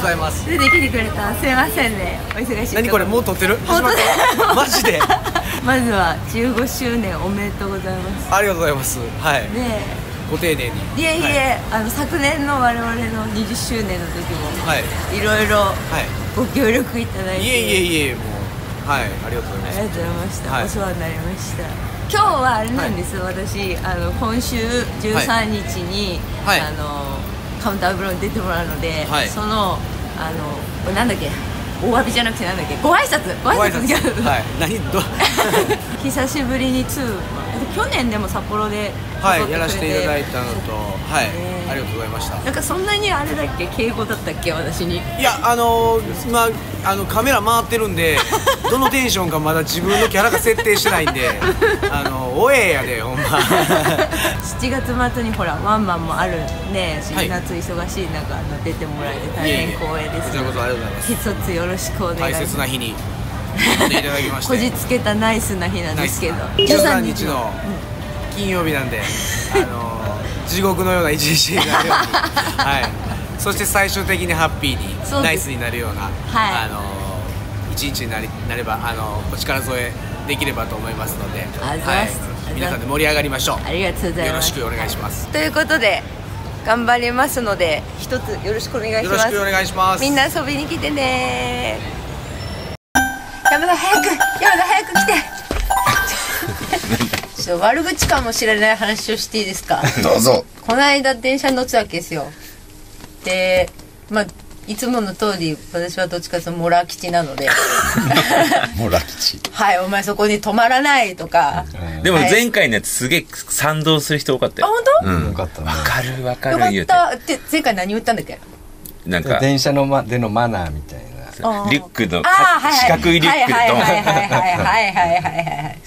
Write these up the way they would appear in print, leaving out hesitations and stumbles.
ざいます。 出てきてくれた。すいませんね、お忙しい。 何これ、もう撮ってる？ 本当だ。 マジで。 まずは15周年おめでとうございます。 ありがとうございます。はい。 ねご丁寧に。 え、いえいえ、昨年の我々の20周年の時も、 はい。 いろいろはい。 ご協力いただいて。 いえいえいえ、もう。はい、ありがとうございます。 ありがとうございました。 はいお世話になりました。今日はあれなんです、私今週13日に、 はいカウンターブローに出てもらうので、 はいそのこれなんだっけ、お詫びじゃなくてなんだっけ、ご挨拶はい。何ど。 久しぶりに2、去年でも札幌ではい、やらせていただいたのと、はい、 ねありがとうございました。 なんかそんなにあれだっけ、敬語だったっけ、私に。 いや、今カメラ回ってるんで、どのテンションかまだ自分のキャラが設定してないんで、おえやで、ほんま。 7月末にほらワンマンもあるね、 はい、 夏忙しい中出てもらえて大変光栄です。 こちらこそありがとうございます。 一つよろしくお願いします。 大切な日に呼んでいただきまして、 こじつけたナイスな日なんですけど、 13日の金曜日なんで、地獄のような一日になるように、はい、そして最終的にハッピーにナイスになるような、 はい、 一日になればお力添えできればと思いますので、はい、皆さんで盛り上がりましょう。 ありがとうございます。 よろしくお願いします。 ということで頑張りますので、一つよろしくお願いします。 よろしくお願いします。 みんな遊びに来てね。山田早く来て。ちょっと悪口かもしれない話をしていいですか？ どうぞ。 この間電車に乗ってたわけですよ。で、まあいつもの通り私はどっちかというとモラ吉なのでモラ吉。 はい、お前そこに止まらないとか。 でも前回のやつすげえ賛同する人多かったよ。 あ、本当？ うん。 よかったね。 わかるよか言うて。 ったって前回何言ったんだっけ？ なんか電車のでのマナーみたいな。 リュックの四角いリュックはい、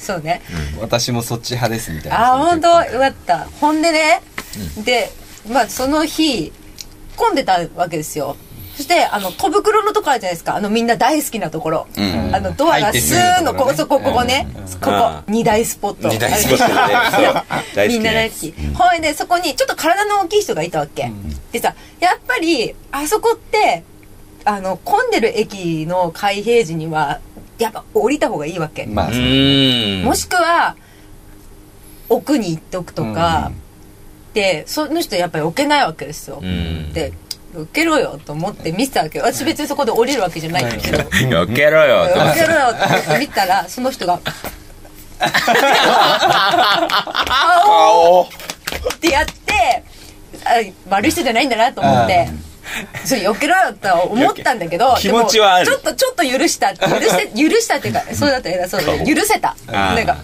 そうね。 私もそっち派ですみたいな。 あ、本当よかった。ほんでね、で、まあその日混んでたわけですよ。そして戸袋のとこあるじゃないですか、みんな大好きなところ、ドアがスーのここね、ここ2大スポット、 2大スポットでみんな大好き。ほいでそこにちょっと体の大きい人がいたわけでさ、やっぱりあそこって混んでる駅の開閉時にはやっぱ降りた方がいいわけ。 まあ、 もしくは奥に行っておくとか、でその人やっぱり置けないわけですよ。で受けろよと思って見てたわけよ。私別にそこで降りるわけじゃないんだけど、 受けろよと受けろよって見たら、その人が顔ってやって、悪い人じゃないんだなと思って、それ避けろよと思ったんだけど、 気持ちはある。 ちょっと許したっていうか、そうだったら偉そうで許せた。なんか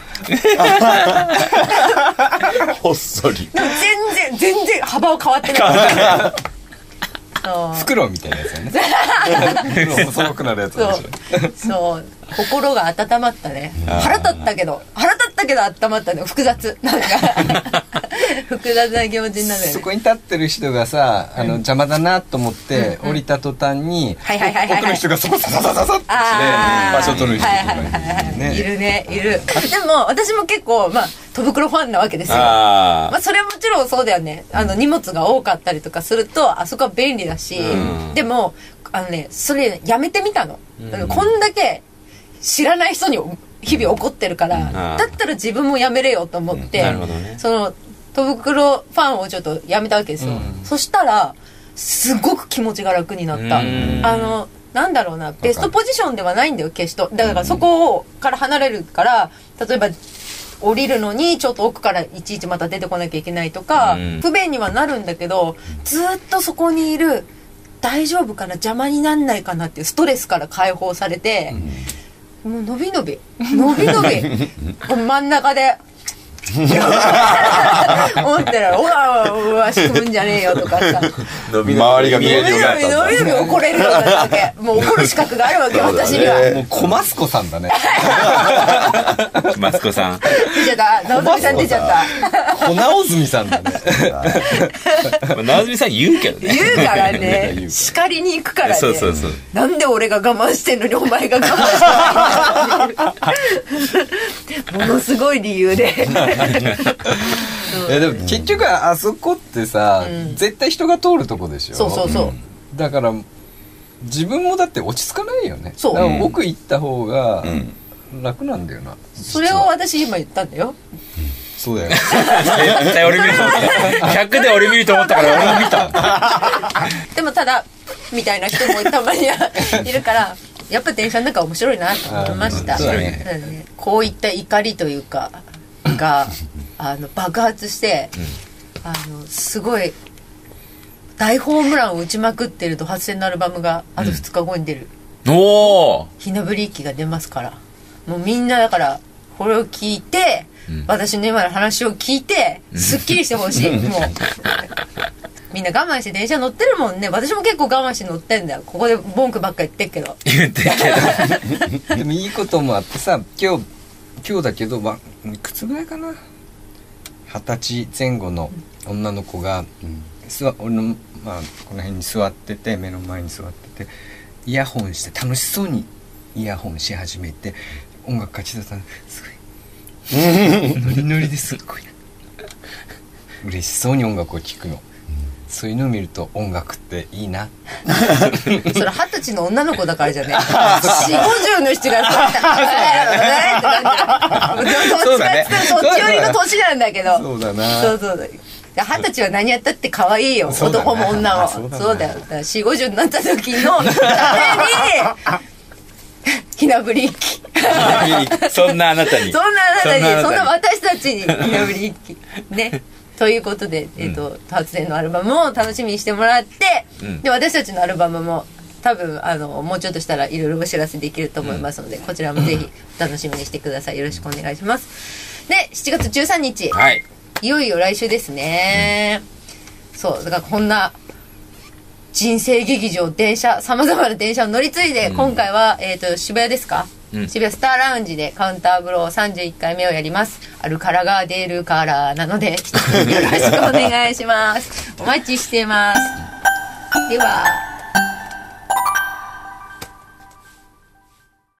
ほっそり。 でも全然幅は変わってない。 フクロウみたいなやつよね。細くなるやつでしょ。 そう心が温まったね。腹立ったけど温まったね。複雑なんか複雑な気持ちになるよね。 そこに立ってる人がさ、邪魔だなと思って降りた途端に奥の人がそこサササササってして場所取る人とかいるね。いる。でも私も結構戸袋ファンなわけですよ。まあそれはもちろんそうだよね。荷物が多かったりとかするとあそこは便利だし、でもそれやめてみたの。こんだけ知らない人に日々怒ってるから、だったら自分もやめれよと思って、その戸袋ファンをちょっとやめたわけですよ。そしたらすごく気持ちが楽になった。なんだろうな、ベストポジションではないんだよ決して。だからそこから離れるから、例えば降りるのにちょっと奥からいちいちまた出てこなきゃいけないとか、不便にはなるんだけど、ずっとそこにいる、大丈夫かな、邪魔になんないかなっていうストレスから解放されて、もう伸び伸び真ん中で思ったら、うわ仕組むんじゃねえよとかさ、 周りが見えるようになったんだ。 伸び怒れるようになったわけ。もう怒る資格があるわけ、私には。 もう小マスコさんだね。 マスコさん出ちゃった。直美さん出ちゃった。 小直住さんだね。 直美さん言うけどね。 言うからね。叱りに行くからね。 そう。 なんで俺が我慢してんのにお前が我慢してないの。ものすごい理由で。 でも結局あそこってさ、絶対人が通るとこでしょ。 そう。 だから自分もだって落ち着かないよね。 そうだから奥行った方が楽なんだよな。 それを私今言ったんだよ。 そうだよ。 絶対俺見ると思った。100で俺見ると思ったから俺も見た。 でもただみたいな人もたまにいるからやっぱ電車の中面白いなと思いました。こういった怒りというかが爆発して、すごい大ホームランを打ちまくってるド発戦のアルバムがあと2日後に出る。 おー、 ひなぶり息が出ますから、もうみんなだからこれを聞いて、私の今の話を聞いてすっきりしてほしい。もうみんな我慢して電車乗ってるもんね。私も結構我慢して乗ってんだよ。ここで文句ばっか言ってるけどでもいいこともあってさ、今日だけど、いくつぐらいかな、20歳前後の女の子が、俺の、この辺に座ってて、目の前に座ってて、イヤホンして楽しそうにイヤホンし始めて、音楽かけてたらすごいノリノリですっごい嬉しそうに音楽を聴くの。そういうのを見ると音楽っていいな。 それ20歳の女の子だからじゃね。40、50の人がそうだね。そっち寄りの年なんだけど。 そうだな。 そう20歳は何やったって可愛いよ。男も女も。そうだよ。40、50になった時のためにひなぶり一揆。 そんなあなたに。 そんな私たちにひなぶり一揆ね。ということで、発電のアルバムを楽しみにしてもらって、で私たちのアルバムも多分もうちょっとしたらいろいろお知らせできると思いますので、こちらもぜひ楽しみにしてください。よろしくお願いします。で7月13日、はい、いよいよ来週ですね。そうだからこんな人生劇場電車、さまざまな電車を乗り継いで、今回は、渋谷ですか、渋谷スターラウンジでカウンターブロー31回目をやります。アルカラが出るからなのでよろしくお願いします。お待ちしてます。では